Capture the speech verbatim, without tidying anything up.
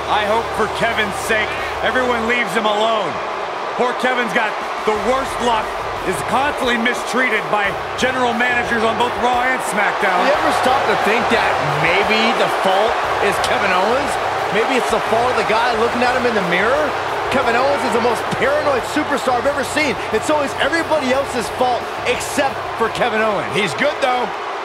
I hope for Kevin's sake, everyone leaves him alone. Poor Kevin's got the worst luck, is constantly mistreated by general managers on both Raw and SmackDown. You ever stop to think that maybe the fault is Kevin Owens? Maybe it's the fault of the guy looking at him in the mirror? Kevin Owens is the most paranoid superstar I've ever seen. It's always everybody else's fault except for Kevin Owens. He's good, though.